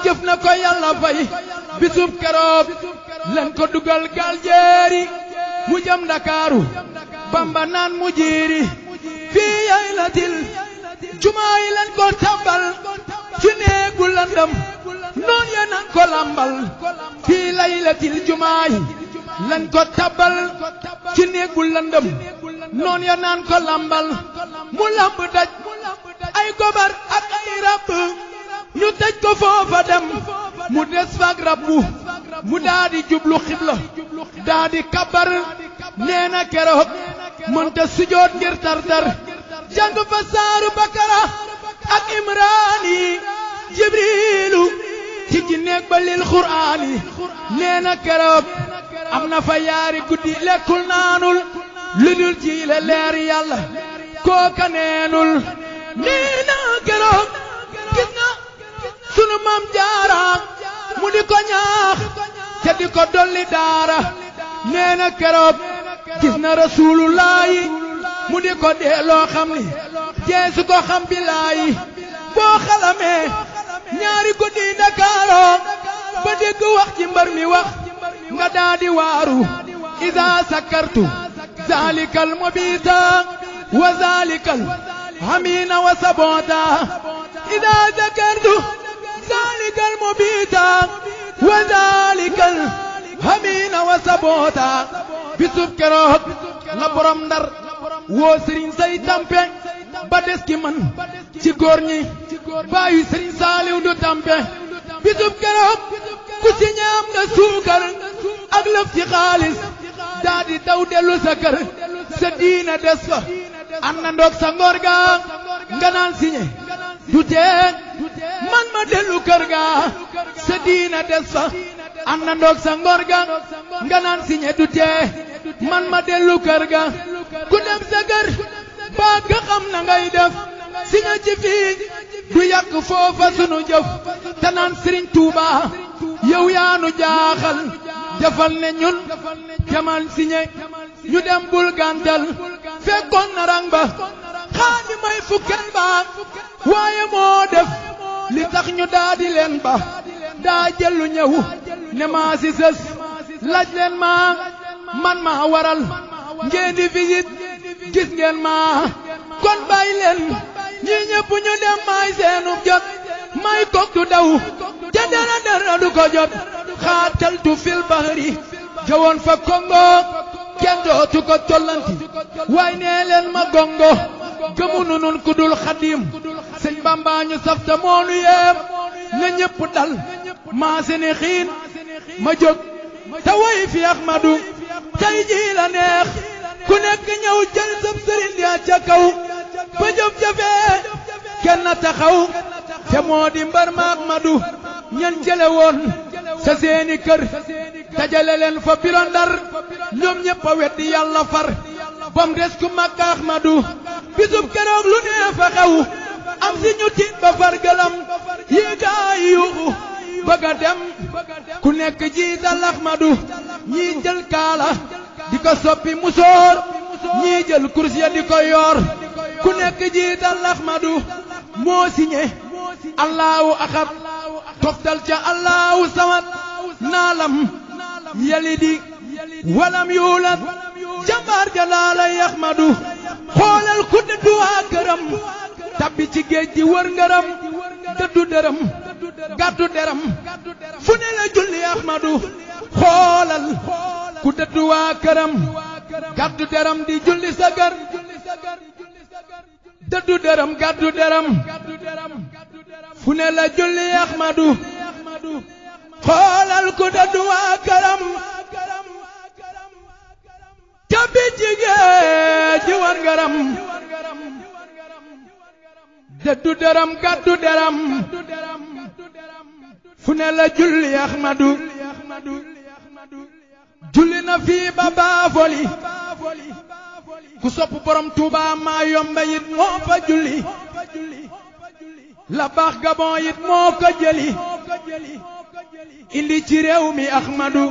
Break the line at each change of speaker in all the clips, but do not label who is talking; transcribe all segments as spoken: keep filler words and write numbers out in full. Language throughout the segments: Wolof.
jëf na ko yàlla fay bisub keroog len ko dugal gal jeeri mu jëm Ndakaaru Bamba naan mu jiiri fii yaylatil jumaa yi len ko tabal ci néegu landam noon ya nan ko lambal fii laylatil jumaa yi len ko tabal ci néegu landam noon ya naan ko lambal mu lamb daj ay gobar ak ay rab ñu tëj ko foofa dem mu des fag rabbu mu daadi jublu xibla daadi kabar nee na keroog mënta sujoot ngir tar-tar jàng fa saaru Bakara ak Imraani Jibriilu ci ci néeg ba lil Qur'aani nee na keroog am na fa yaari guddi lekkul naanul lu dul ci le leer yàlla kooka neenul nee na keroog gis na sunu maam jaara mu di ko ñaax te di ko dolli daara nee na keroog gis na rasuulullaahi mu di ko dee loo xam ni jeesu ko xam billaahi boo xalamee ñaari guddi Ndakaaroo ba dégg wax ci mbar mi wax nga daadi waaru iza sakartu zalikal mubita wa zalikal hamina wa sabota iza sakartu zalikal mubita wa zalikal hamina wa sabota bisub keroog la borom Ndar woo Serigne Say Tampe ba des ki man ci góor ñi baayu Serigne Saaliw du Tampe bisub keroog ku ci ñaam nga suukar ak lëf ci xaalis daa di daw dellu sa kër sa diina des fa ànd ndoog sa ngor ga nga naan siñe du tee man ma dellu kër ga sa diina des fa ànd ndoog sa ngor ga nga naan siñe du tee man ma dellu kër ga ku dem sa kër baa nga xam na ngay def siñe ci fii du yàq foofa sunu jëf te naan Sëriñ Tuuba yow yaanu jaaxal defal ne ñun demal siñe ñu dem bul gàntal fekkoon na rang ba xaadi may fukkeel ba waaye moo def li tax ñu daa di leen ba daa jëlu ñëw ne maa si sës laaj leen ma man maa waral ngeen di visite gis ngeen ma kon bàyyi leen ñi ñëpp ñu dem may seenu jot may kok du daw te dara dara du ko jot xaataltu fil bahri jawoon fa Kongo kenn dootu ko tollanti waaye nee leen ma gongo gëmunu nun ku dul Xadim sëñ Bamba ñu safta moonu yeem na ñëpp dal maa seeni xiin ma jóg te way fi Ahmadu tey jii la neex ku nekk ñëw jël sab sëriñ ya ca kaw ba jëf jafee kenn taxaw te moo di mbar ma Ahmadu ñan jële woon sa seeni kër dajale leen fa biro Ndar ñoom ñëpp a weddi yàlla far bam des ku mag Ahmadu bisub keroog lu nee fa xew am si ñu tiit ba far gëlam yi gaay yuuxu bëgg a dem ku nekk jiital Ahmadu ñii jël kaala di ko soppi musóor ñii jël kursi ya di ko yor ku nekk jiital Ahmadu moo signé allahu axad toftal ca allahu samad naalam yalidi walam yuulat jambaar ja laalay Ahmadu xoolal ku dëddu waa këram tabbi ci géej gi wër ngëram dëddu dërëm gàddu deram fu ne la julli Ahmadu xoolal ku dëddu waa këram gàddu deram di julli sagar dëddu dërëm gàddu deram fu ne la julli Ahmadu xoolal ku dëddu waa këram tabbi ci géej gi wër ngëram dëddu dërëm gàddu deram fu ne la julli Ahmadu julli na fii ba Baafoli ku sopp borom Tuuba maa yombe it moo fa julli la baax Gabon it moo ko jëli indi ci réew mi Ahmadu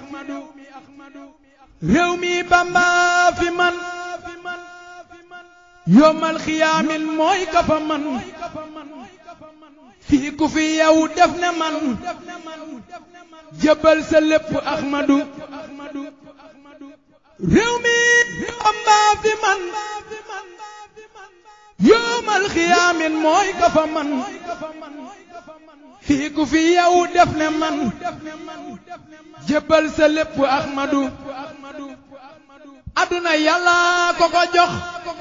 réew mi Bamba fi man yomal xiyaamin mooy ka fa man fii ku fi yow def ne man jëbal sa lépp Ahmadu réew mi Bamba fi man yoomal xiyaamin mooy ka fa man fii ku fi yow def ne man jëbal sa lépp Ahmadu aduna yàlla ko ko jox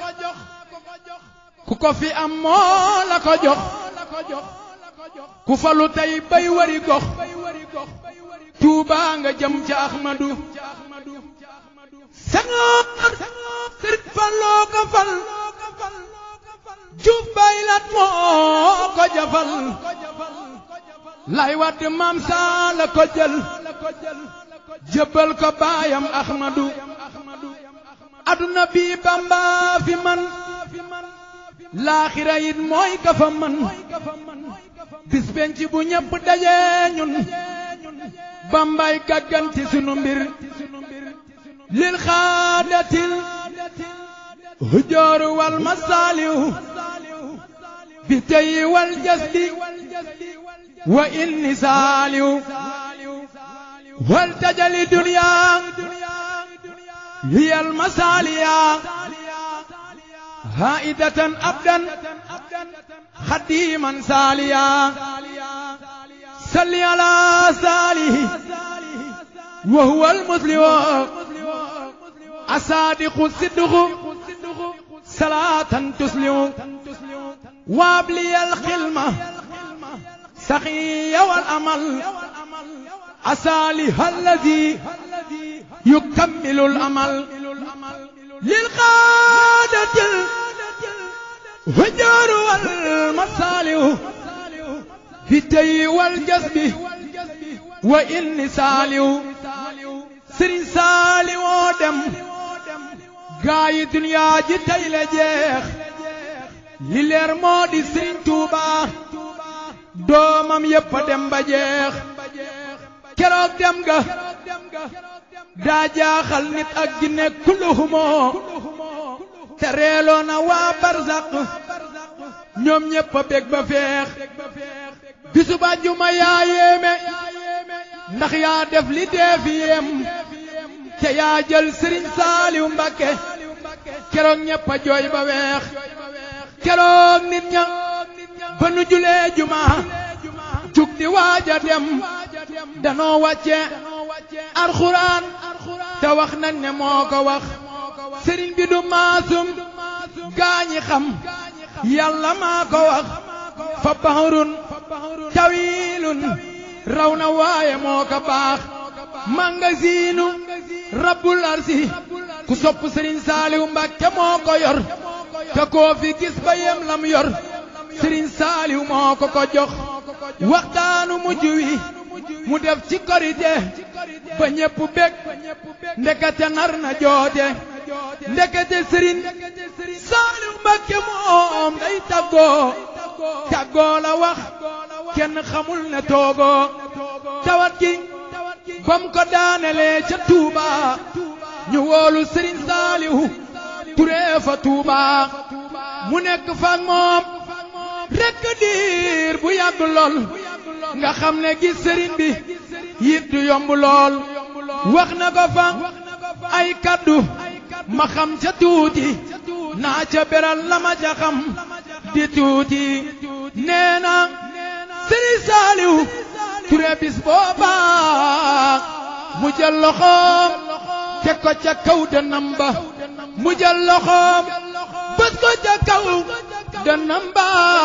ku ko fi am moo la ko jox ku falu tey bay wari gox Tuuba nga jëm ca Ahmadu Senghor Sëriñ Fallu ko fal Juuf baylat moo ko jafal Lay Wàdd Maam Saa la ko jël jëbbal ko baayam Ahmadu aduna bi Bamba fi man laaxira it mooy ka fa man bis benn ci bu ñëpp daje ñun Bambay gàgganti sunu mbir lil xaadatil hujoor wal masaaliw bi tey wal jasdi wa inni saaliw wal tajali dunya hiyal masaaliya haidatan abdan khadiman saliya salli ala salihi wa huwa al-muslim asadiqu sidqu salatan tuslimu wabli al-khilma saqiya wal amal asaliha alladhi yukammilu al-amal lil qadatil hujoor wal masaaliw fi tey wal jasbi wa inni saaliw Sëriñ Saaliw dem gaayi duniyaa ji tey la jeex li leer moo di Sëriñ Tuuba doomam yépp dem ba jeex keroog dem ga daa jaaxal nit ak jinne kulluhumoo te reeloo na waa barzaq ñoom ñépp a bég ba feex bisu ba juma yaa yéeme ndax yaa def li dee fi yéem te yaa jël Sëriñ Saaliw Mbakke keroog ñépp a jooy ba weex keroog nit ña ba nu julee juma jug di waaja dem danoo wàcce alxuraan te wax nañ ne moo ko wax sëriñ bi du maasum gaañi xam yàlla maa ko wax fa bahrun tawilun raw na waaye moo ko baax mangasiinu rabbul arsi ku sopp Sëriñ Saaliw Mbàkke moo ko yor te koo fi gis ba yem lam yor Sëriñ Saaliw moo ko ko jox waxtaanu mujj wi mu def ci korite ba ñépp bég ndekete nar na joote ndekete Sëriñ Saaliw Mbàkke moom day tàggoo tàggoo la wax kenn xamul ne toogoo tawat gi bam ko daanelee ca Tuuba ñu woolu Sëriñ Saaliw Ture fa Tuuba mu nekk fa moom rekk diir bu yàgg lool nga xam ne gis sëriñ bi yit du yomb lool wax na ko fa ay kaddu ma xam ca tuuti naa ca beral la ma ca xam di tuuti nee na Sëriñ Saaliw Ture bis booba mu jël loxoom teg ko ca kaw dënnam ba mu jël loxoom bës ko ca kaw dënnam ba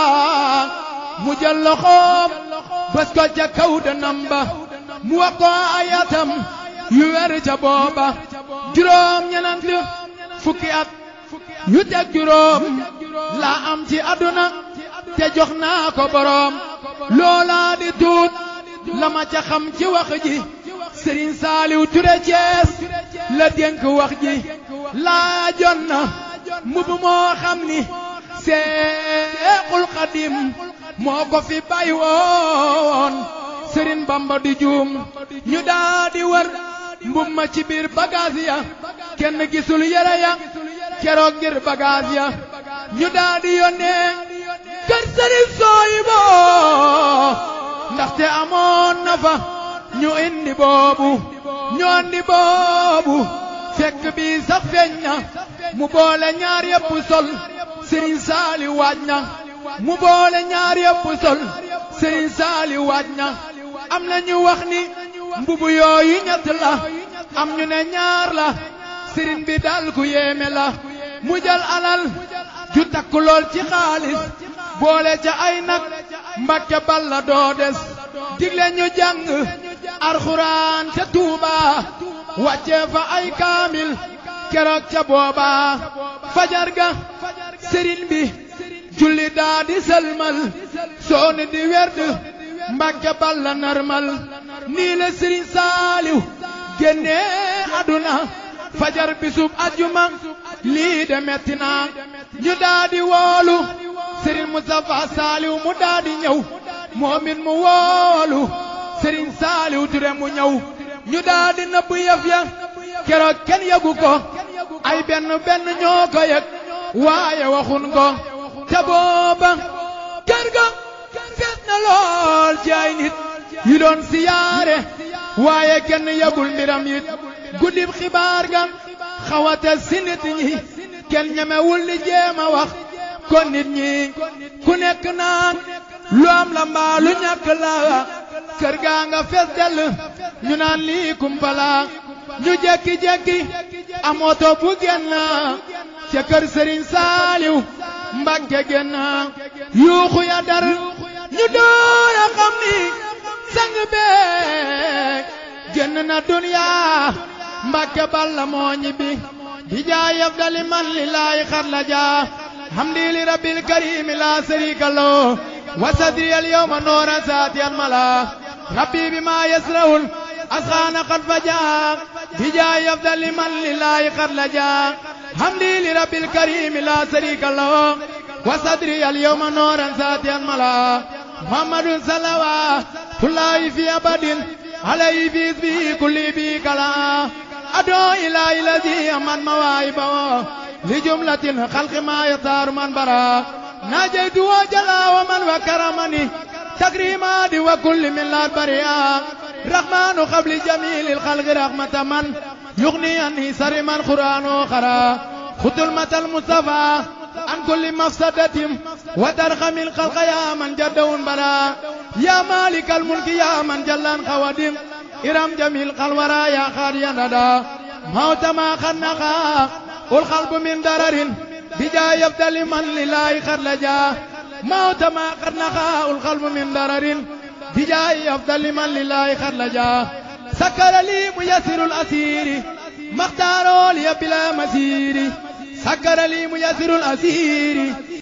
mu jël loxoom bës ko ca kaw dënnam ba mu wax ko ayatam yu wer ca booba juróom ñenant fukki at yu teg juróom laa am ci àdduna te jox naa ko boroom loola di tuut la ma ca xam ci wax ji Sëriñ Saaliw Ture Cees la dénk wax ji laajoon na mbubb moo xam ni Seexul Xadim moo ko fi bàyyi woon Sëriñ Bamba di juum ñu daa di wër mbub ma ci biir bagaas ya kenn gisul yére ya keroog ngir bagaas ya ñu daa di yónnee kër sëriñ Soyibo ndaxte amoon na fa ñu indi boobu ñu indi boobu fekk bi sax feeñ na mu boole ñaar yëpp sol sëriñ Saali waaj na mu boole ñaar yëpp sol sëriñ Saali waaj na am na ñu wax ni mbubu yooyu ñett la am ñu ne ñaar la sëriñ bi daal ku yéeme la mu jël alal ju takku lool ci xaalis boole ca ay nag Mbàkke Balla doo des digle ñu jàng alxuraan ca Tuuba wàccee fa ay kaamil keroog ca booba fajar ga sëriñ bi julli daa di sëlmal sooni di werd Mbàkke Balla narmal nii la sëriñ Saaliw génnee aduna fajar bisub ajjuma lii de metti na ñu daa di woolu sëriñ Mustafa Saaliw mu daa di ñëw moomin mu woolu sëriñ Saaliw Ture mu ñëw ñu daa di nëbb yëf ya keroog kenn yëgu ko ay benn benn ñoo ko yëg waaye waxun ko te booba kër ga fees na lool ci ay nit yu doon siyaare waaye kenn yëgul mbiram it guddib xibaar ga xawate si nit ñi kenn ñemewul li jéem a wax kon nit ñi ku nekk naan lu am la mbaa lu ñàkk la kër gaa nga fees dell ñu naan lii kumpala ñu jekki-jekki am oto bu génn ca kër Sëriñ Saaliw Mbàkke génn yuuxu ya dar ñu door a xam ni sang bee génn na duniya Mbàkke Balla moo ñibbi di jaay afdali man lillahi xar la jaa hamdi li rabbil karim la sharika lahu wa sadri al yawma nuran saatiyan mala rabbi bima yasraul asxaana qad fajaa di jaay afdali man lillahi xar la jaa hamdi li rabbil karim la sharika lahu wa sadri al yawma nuran saatiyan mala muhammadun salawatullahi fi abadin alayhi fi isbi kulli bi kala ado ilahi lazi aman mawaiba li jumlatin khalqi ma yatar man bara najaytu wa jala wa man wa karamani takrima di wa kulli min la bariya rahmanu qabli jamil al khalqi rahmatan man yughni anni sariman qur'anu khara khutul matal mustafa an kulli mafsadatin wa tarham al khalqa ya man jadun bara ya malik al mulki ya man jallan qawadim iram jamil qalwara ya khadiyan nada mauta ma khannaqa ul qalbu min dararin bija yafdali man lillahi kharlaja mauta ma khannaqa ul qalbu min dararin bija yafdali man lillahi kharlaja sakara li muyassirul asiri makhtarul ya bila masiri sakara li muyassirul asiri